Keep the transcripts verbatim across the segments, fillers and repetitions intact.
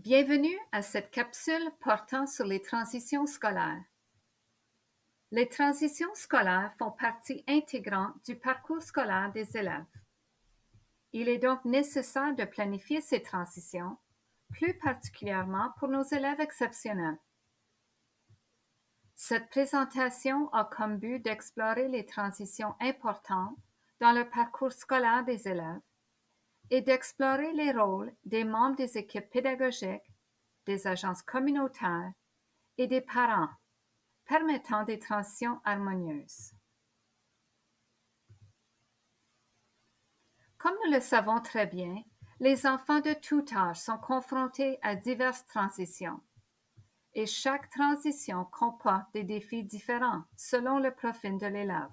Bienvenue à cette capsule portant sur les transitions scolaires. Les transitions scolaires font partie intégrante du parcours scolaire des élèves. Il est donc nécessaire de planifier ces transitions, plus particulièrement pour nos élèves exceptionnels. Cette présentation a comme but d'explorer les transitions importantes dans le parcours scolaire des élèves et d'explorer les rôles des membres des équipes pédagogiques, des agences communautaires et des parents, permettant des transitions harmonieuses. Comme nous le savons très bien, les enfants de tout âge sont confrontés à diverses transitions et chaque transition comporte des défis différents selon le profil de l'élève.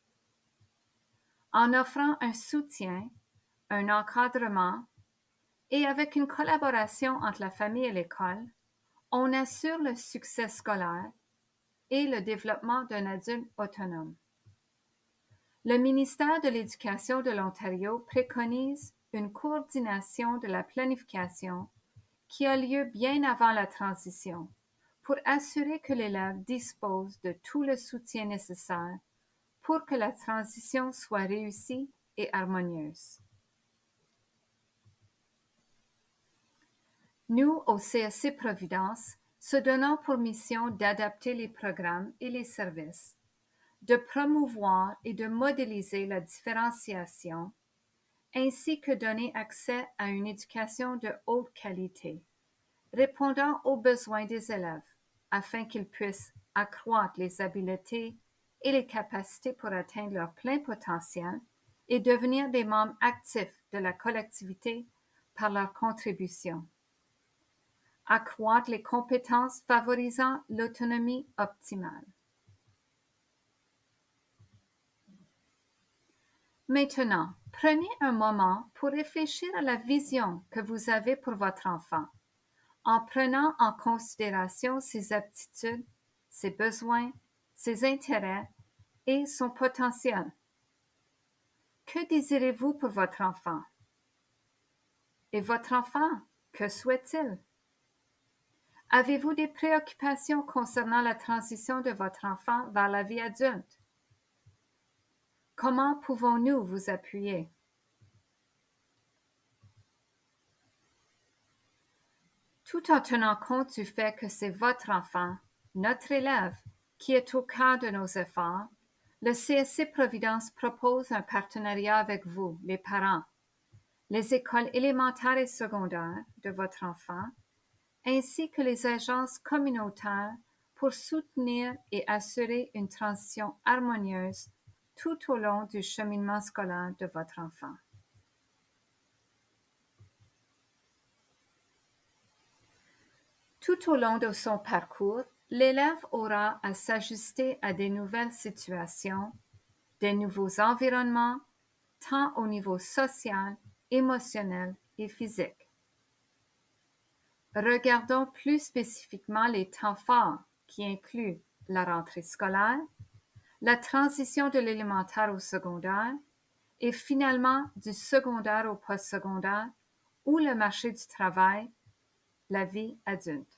En offrant un soutien, un encadrement et avec une collaboration entre la famille et l'école, on assure le succès scolaire et le développement d'un adulte autonome. Le ministère de l'Éducation de l'Ontario préconise une coordination de la planification qui a lieu bien avant la transition pour assurer que l'élève dispose de tout le soutien nécessaire pour que la transition soit réussie et harmonieuse. Nous, au C S C Providence, se donnons pour mission d'adapter les programmes et les services, de promouvoir et de modéliser la différenciation, ainsi que donner accès à une éducation de haute qualité, répondant aux besoins des élèves, afin qu'ils puissent accroître les habiletés et les capacités pour atteindre leur plein potentiel et devenir des membres actifs de la collectivité par leur contribution. Accroître les compétences favorisant l'autonomie optimale. Maintenant, prenez un moment pour réfléchir à la vision que vous avez pour votre enfant, en prenant en considération ses aptitudes, ses besoins, ses intérêts et son potentiel. Que désirez-vous pour votre enfant? Et votre enfant, que souhaite-t-il? Avez-vous des préoccupations concernant la transition de votre enfant vers la vie adulte? Comment pouvons-nous vous appuyer? Tout en tenant compte du fait que c'est votre enfant, notre élève, qui est au cœur de nos efforts, le C S C Providence propose un partenariat avec vous, les parents, les écoles élémentaires et secondaires de votre enfant, ainsi que les agences communautaires pour soutenir et assurer une transition harmonieuse tout au long du cheminement scolaire de votre enfant. Tout au long de son parcours, l'élève aura à s'ajuster à des nouvelles situations, des nouveaux environnements, tant au niveau social, émotionnel et physique. Regardons plus spécifiquement les temps forts qui incluent la rentrée scolaire, la transition de l'élémentaire au secondaire et finalement du secondaire au postsecondaire ou le marché du travail, la vie adulte.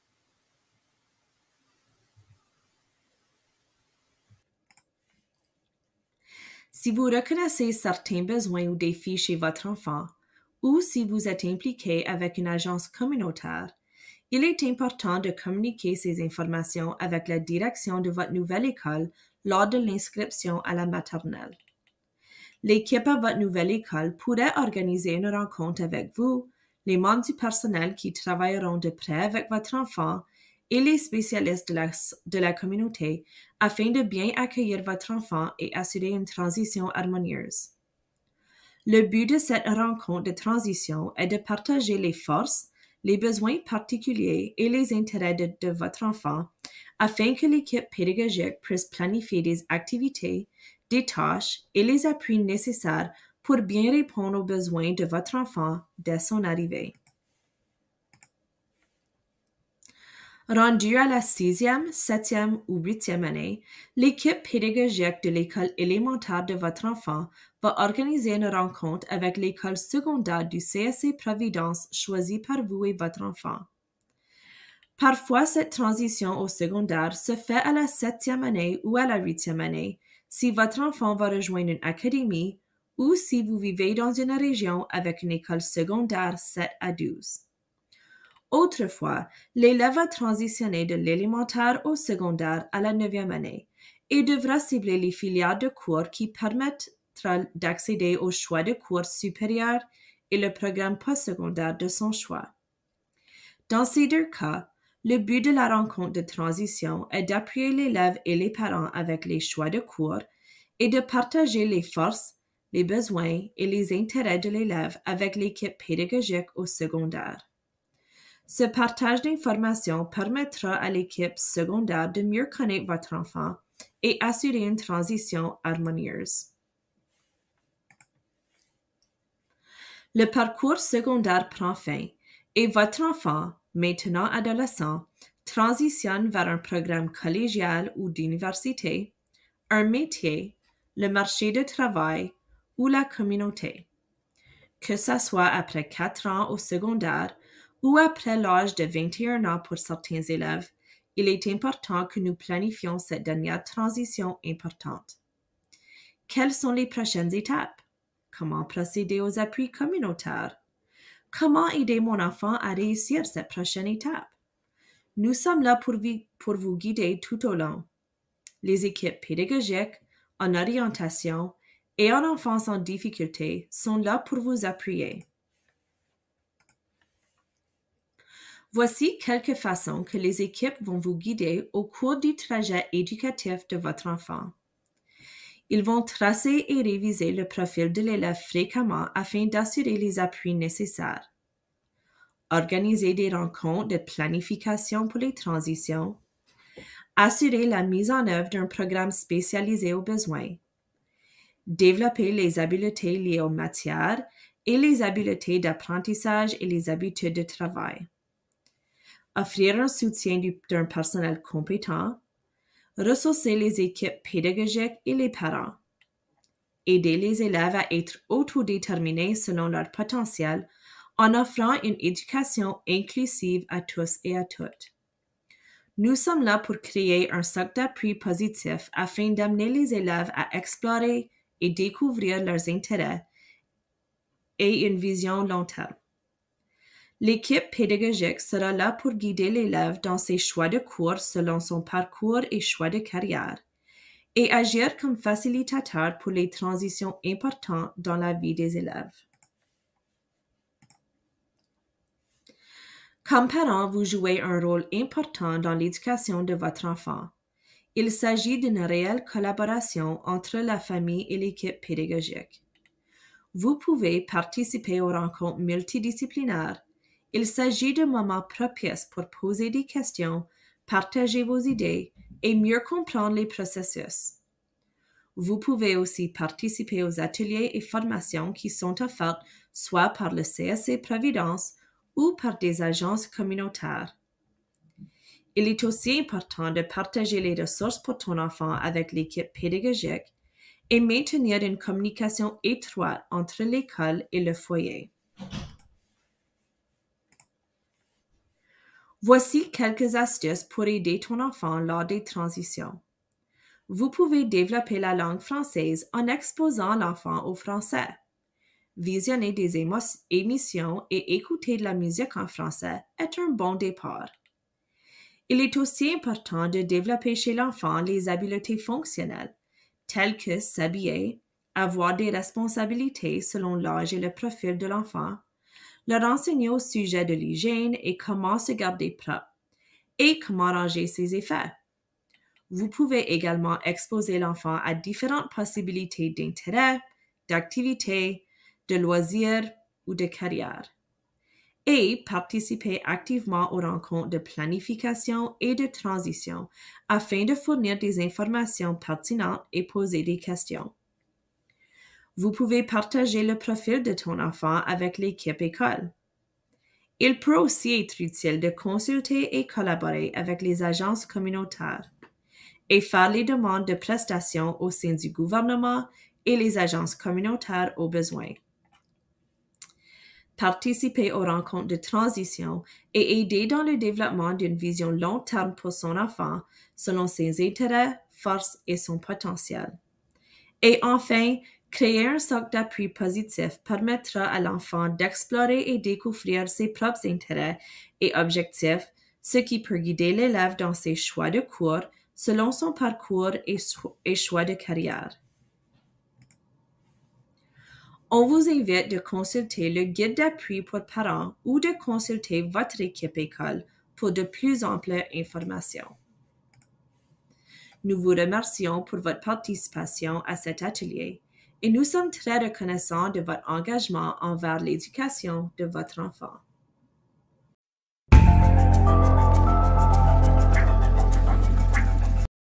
Si vous reconnaissez certains besoins ou défis chez votre enfant, ou si vous êtes impliqué avec une agence communautaire, il est important de communiquer ces informations avec la direction de votre nouvelle école lors de l'inscription à la maternelle. L'équipe à votre nouvelle école pourrait organiser une rencontre avec vous, les membres du personnel qui travailleront de près avec votre enfant et les spécialistes de la, de la communauté afin de bien accueillir votre enfant et assurer une transition harmonieuse. Le but de cette rencontre de transition est de partager les forces, les besoins particuliers et les intérêts de, de votre enfant afin que l'équipe pédagogique puisse planifier des activités, des tâches et les appuis nécessaires pour bien répondre aux besoins de votre enfant dès son arrivée. Rendu à la sixième, septième ou huitième année, l'équipe pédagogique de l'école élémentaire de votre enfant va organiser une rencontre avec l'école secondaire du C S C Providence choisie par vous et votre enfant. Parfois, cette transition au secondaire se fait à la septième année ou à la huitième année si votre enfant va rejoindre une académie ou si vous vivez dans une région avec une école secondaire sept à douze. Autrefois, l'élève a transitionné de l'élémentaire au secondaire à la neuvième année et devra cibler les filières de cours qui permettra d'accéder au choix de cours supérieur et le programme postsecondaire de son choix. Dans ces deux cas, le but de la rencontre de transition est d'appuyer l'élève et les parents avec les choix de cours et de partager les forces, les besoins et les intérêts de l'élève avec l'équipe pédagogique au secondaire. Ce partage d'informations permettra à l'équipe secondaire de mieux connaître votre enfant et assurer une transition harmonieuse. Le parcours secondaire prend fin et votre enfant, maintenant adolescent, transitionne vers un programme collégial ou d'université, un métier, le marché du travail ou la communauté. Que ce soit après quatre ans au secondaire ou après l'âge de vingt et un ans pour certains élèves, il est important que nous planifions cette dernière transition importante. Quelles sont les prochaines étapes? Comment procéder aux appuis communautaires? Comment aider mon enfant à réussir cette prochaine étape? Nous sommes là pour, vi- pour vous guider tout au long. Les équipes pédagogiques, en orientation et en enfance en difficulté sont là pour vous appuyer. Voici quelques façons que les équipes vont vous guider au cours du trajet éducatif de votre enfant. Ils vont tracer et réviser le profil de l'élève fréquemment afin d'assurer les appuis nécessaires. Organiser des rencontres de planification pour les transitions. Assurer la mise en œuvre d'un programme spécialisé aux besoins. Développer les habiletés liées aux matières et les habiletés d'apprentissage et les habitudes de travail. Offrir un soutien d'un personnel compétent, ressourcer les équipes pédagogiques et les parents, aider les élèves à être autodéterminés selon leur potentiel en offrant une éducation inclusive à tous et à toutes. Nous sommes là pour créer un socle d'appui positif afin d'amener les élèves à explorer et découvrir leurs intérêts et une vision long terme. L'équipe pédagogique sera là pour guider l'élève dans ses choix de cours selon son parcours et choix de carrière et agir comme facilitateur pour les transitions importantes dans la vie des élèves. Comme parent, vous jouez un rôle important dans l'éducation de votre enfant. Il s'agit d'une réelle collaboration entre la famille et l'équipe pédagogique. Vous pouvez participer aux rencontres multidisciplinaires. Il s'agit de moments propices pour poser des questions, partager vos idées et mieux comprendre les processus. Vous pouvez aussi participer aux ateliers et formations qui sont offertes soit par le C S C Providence ou par des agences communautaires. Il est aussi important de partager les ressources pour ton enfant avec l'équipe pédagogique et maintenir une communication étroite entre l'école et le foyer. Voici quelques astuces pour aider ton enfant lors des transitions. Vous pouvez développer la langue française en exposant l'enfant au français. Visionner des émo- émissions et écouter de la musique en français est un bon départ. Il est aussi important de développer chez l'enfant les habiletés fonctionnelles, telles que s'habiller, avoir des responsabilités selon l'âge et le profil de l'enfant, leur enseigner au sujet de l'hygiène et comment se garder propre, et comment ranger ses effets. Vous pouvez également exposer l'enfant à différentes possibilités d'intérêt, d'activités, de loisirs ou de carrière. Et participer activement aux rencontres de planification et de transition afin de fournir des informations pertinentes et poser des questions. Vous pouvez partager le profil de ton enfant avec l'équipe école. Il peut aussi être utile de consulter et collaborer avec les agences communautaires et faire les demandes de prestations au sein du gouvernement et les agences communautaires au besoin. Participer aux rencontres de transition et aider dans le développement d'une vision long terme pour son enfant selon ses intérêts, forces et son potentiel. Et enfin, créer un socle d'appui positif permettra à l'enfant d'explorer et découvrir ses propres intérêts et objectifs, ce qui peut guider l'élève dans ses choix de cours selon son parcours et, so- et choix de carrière. On vous invite de consulter le guide d'appui pour parents ou de consulter votre équipe école pour de plus amples informations. Nous vous remercions pour votre participation à cet atelier et nous sommes très reconnaissants de votre engagement envers l'éducation de votre enfant.